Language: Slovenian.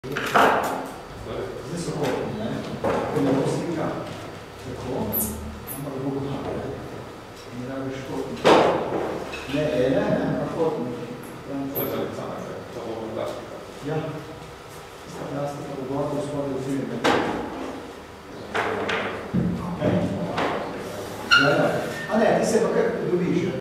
Zdaj so hotni, ne? Ko ne bo slika tako, ampak bo hotni. Ne rabiš hotni. Ne ele, ampak hotni. To je Aleksandr, to bo plastika. Ja. Plastika bo gordo spodaj v filme. A ne, ti se pa kaj dobiš.